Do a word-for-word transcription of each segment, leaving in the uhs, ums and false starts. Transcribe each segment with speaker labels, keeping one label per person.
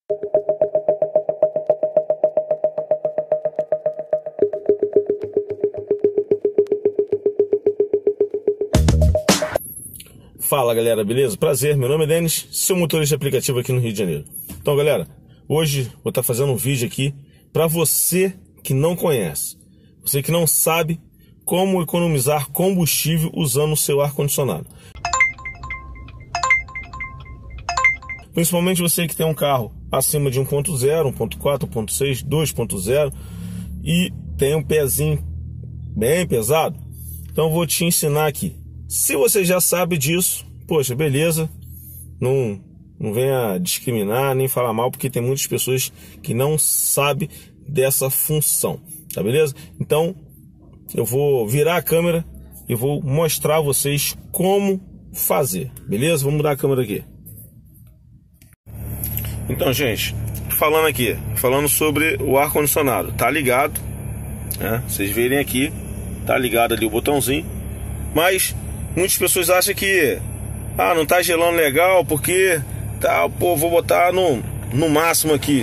Speaker 1: Fala galera, beleza? Prazer, meu nome é Denis, seu motorista de aplicativo aqui no Rio de Janeiro. Então galera, hoje vou estar fazendo um vídeo aqui para você que não conhece, você que não sabe como economizar combustível usando o seu ar-condicionado. Principalmente você que tem um carro acima de um ponto zero, um ponto quatro, um ponto seis, dois ponto zero e tem um pezinho bem pesado. Então eu vou te ensinar aqui. Se você já sabe disso, poxa, beleza, não, não venha discriminar nem falar mal, porque tem muitas pessoas que não sabem dessa função, tá beleza? Então, eu vou virar a câmera e vou mostrar a vocês como fazer, beleza? Vamos mudar a câmera aqui. Então, gente, falando aqui, falando sobre o ar-condicionado, tá ligado, né? Vocês verem aqui, tá ligado ali o botãozinho, mas muitas pessoas acham que ah, não tá gelando legal porque tá, pô, vou botar no, no máximo aqui.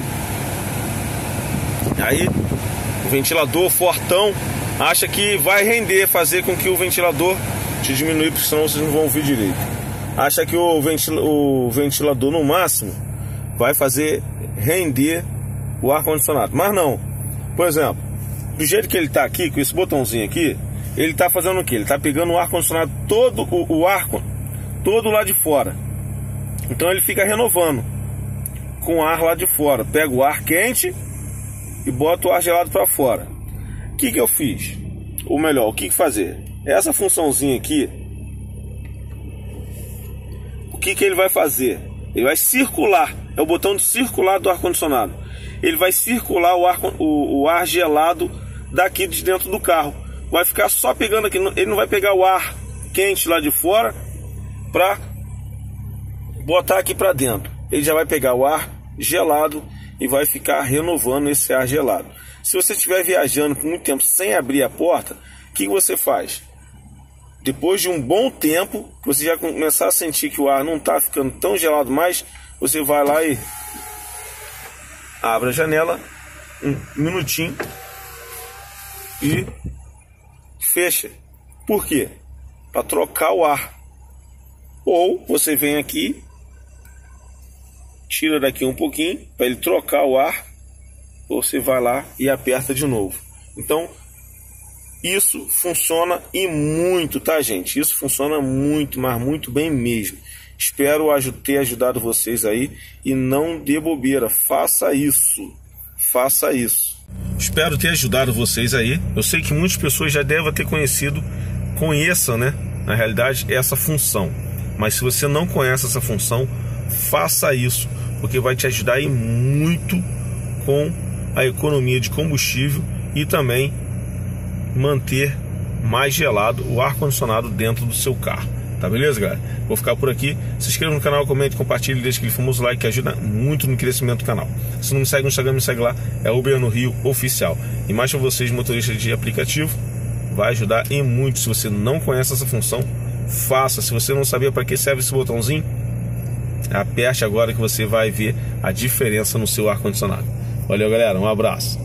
Speaker 1: Aí o ventilador fortão acha que vai render, fazer com que o ventilador te diminuir, porque senão vocês não vão ouvir direito. Acha que o, ventil, o ventilador no máximo vai fazer render o ar-condicionado, mas não. Por exemplo, do jeito que ele tá aqui, com esse botãozinho aqui, ele está fazendo o que? Ele está pegando o ar-condicionado todo, o, o ar todo lá de fora. Então ele fica renovando com o ar lá de fora. Pega o ar quente e bota o ar gelado para fora. O que que eu fiz? Ou melhor, o que que fazer? Essa funçãozinha aqui, o que que ele vai fazer? Ele vai circular, é o botão de circular do ar-condicionado. Ele vai circular o ar, o, o ar gelado daqui de dentro do carro. Vai ficar só pegando aqui, ele não vai pegar o ar quente lá de fora para botar aqui para dentro. Ele já vai pegar o ar gelado e vai ficar renovando esse ar gelado. Se você estiver viajando por muito tempo sem abrir a porta, o que você faz? Depois de um bom tempo, que você já começar a sentir que o ar não está ficando tão gelado mais, você vai lá e abre a janela um minutinho e fecha. Por quê? Para trocar o ar. Ou você vem aqui, tira daqui um pouquinho para ele trocar o ar, ou você vai lá e aperta de novo. Então isso funciona e muito, tá gente? Isso funciona muito, mas muito bem mesmo. Espero ter ajudado vocês aí e não dê bobeira, faça isso, faça isso. Espero ter ajudado vocês aí. Eu sei que muitas pessoas já devem ter conhecido, conheçam, né, na realidade, essa função. Mas se você não conhece essa função, faça isso, porque vai te ajudar aí muito com a economia de combustível e também manter mais gelado o ar-condicionado dentro do seu carro. Tá beleza, galera? Vou ficar por aqui. Se inscreva no canal, comente, compartilhe, deixe aquele famoso like que ajuda muito no crescimento do canal. Se não me segue no Instagram, me segue lá. É Uber no Rio Oficial. E mais para vocês, motoristas de aplicativo, vai ajudar em muito. Se você não conhece essa função, faça. Se você não sabia para que serve esse botãozinho, aperte agora que você vai ver a diferença no seu ar-condicionado. Valeu, galera. Um abraço.